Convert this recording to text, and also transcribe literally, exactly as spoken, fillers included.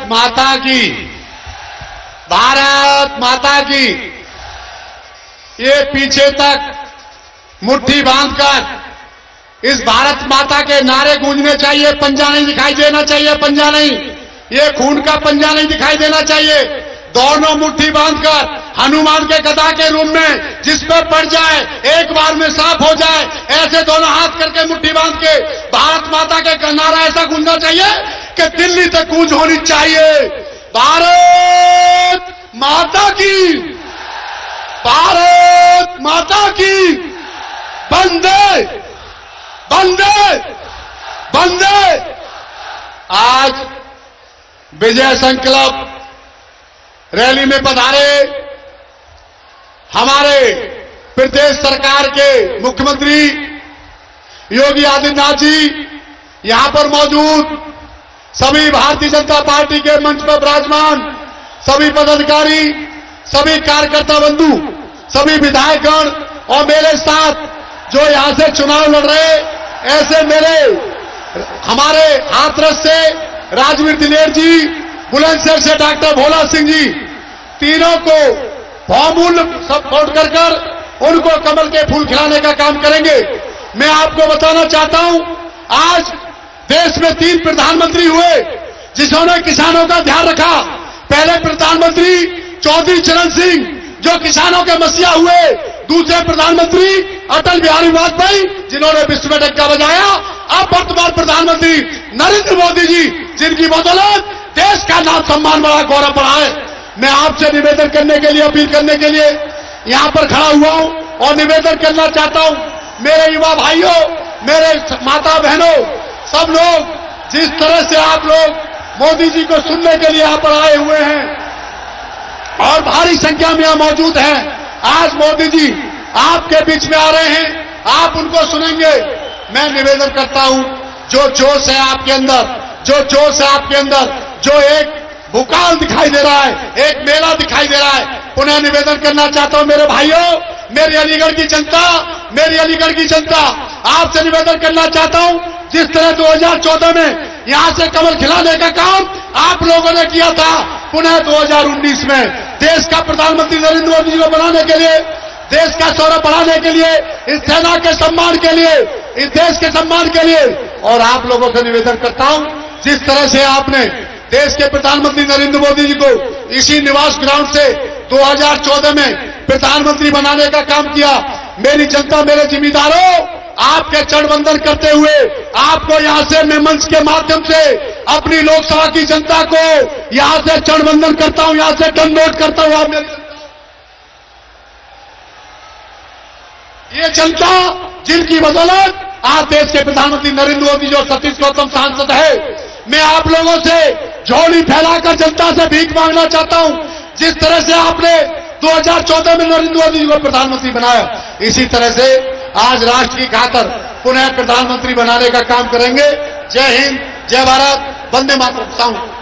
माता की, भारत माता की। ये पीछे तक मुट्ठी बांधकर इस भारत माता के नारे गूंजने चाहिए, पंजा नहीं दिखाई देना चाहिए, पंजा नहीं, ये खून का पंजा नहीं दिखाई देना चाहिए। दोनों मुट्ठी बांधकर हनुमान के गदा के रूप में जिस पे पड़ जाए एक बार में साफ हो जाए, ऐसे दोनों हाथ करके मुट्ठी बांध के भारत माता के नारा ऐसा गूंजना चाहिए कि दिल्ली तक गूंज होनी चाहिए। भारत माता की, भारत माता की, वंदे वंदे वंदे। आज विजय संकल्प रैली में पधारे हमारे प्रदेश सरकार के मुख्यमंत्री योगी आदित्यनाथ जी, यहां पर मौजूद सभी भारतीय जनता पार्टी के मंच पर विराजमान सभी पदाधिकारी, सभी कार्यकर्ता बंधु, सभी विधायकगण और मेरे साथ जो यहां से चुनाव लड़ रहे, ऐसे मेरे हमारे हाथरस से राजवीर दिलेर जी, बुलंदशहर से डॉक्टर भोला सिंह जी, तीनों को बहुमूल्य सपोर्ट कर कर उनको कमल के फूल खिलाने का काम करेंगे। मैं आपको बताना चाहता हूं, आज देश में तीन प्रधानमंत्री हुए जिन्होंने किसानों का ध्यान रखा। पहले प्रधानमंत्री चौधरी चरण सिंह जो किसानों के मसीहा हुए, दूसरे प्रधानमंत्री अटल बिहारी वाजपेयी जिन्होंने विश्व में डंका बजाया, अब वर्तमान प्रधानमंत्री नरेंद्र मोदी जी जिनकी बदौलत देश का नाम सम्मान बड़ा, गौरव बढ़ा है। मैं आपसे निवेदन करने के लिए, अपील करने के लिए यहां पर खड़ा हुआ हूं और निवेदन करना चाहता हूं, मेरे युवा भाइयों, मेरे माता बहनों, सब लोग जिस तरह से आप लोग मोदी जी को सुनने के लिए यहां पर आए हुए हैं और भारी संख्या में यहां मौजूद हैं, आज मोदी जी आपके बीच में आ रहे हैं, आप उनको सुनेंगे। मैं निवेदन करता हूं, जो जोश है आपके अंदर, जो जोश है आपके अंदर, जो एक भूकाल दिखाई दे रहा है, एक मेला दिखाई दे रहा है, पुनः निवेदन करना चाहता हूं मेरे भाइयों, मेरी अलीगढ़ की जनता, मेरी अलीगढ़ की जनता, आपसे निवेदन करना चाहता हूं, जिस तरह दो हज़ार चौदह में यहां से कमल खिलाने का काम आप लोगों ने किया था, पुनः दो हज़ार उन्नीस में देश का प्रधानमंत्री नरेंद्र मोदी जी को बनाने के लिए, देश का सौरभ बढ़ाने के लिए, इस सेना के सम्मान के लिए, इस देश के सम्मान के लिए, और आप लोगों से निवेदन करता हूं, जिस तरह से आपने देश के प्रधानमंत्री नरेंद्र मोदी जी को इसी निवास ग्राउंड से दो हज़ार चौदह में प्रधानमंत्री बनाने का काम किया, मेरी जनता, मेरे जिम्मेदारों, आपके चरण वंदन करते हुए आपको यहां से मैं मंच के माध्यम से अपनी लोकसभा की जनता को यहां से चरण वंदन करता हूं, यहां से दंडवत करता हूं। आप मेरी ये जनता जिनकी बदौलत आज देश के प्रधानमंत्री नरेंद्र मोदी जो सतीश गौतम सांसद है, मैं आप लोगों से झोली फैलाकर जनता से भीख मांगना चाहता हूं, जिस तरह से आपने दो हज़ार चौदह में नरेंद्र मोदी जी को प्रधानमंत्री बनाया, इसी तरह से आज राष्ट्र की खातिर पुनः प्रधानमंत्री बनाने का काम करेंगे। जय हिंद, जय भारत, वंदे मातरम।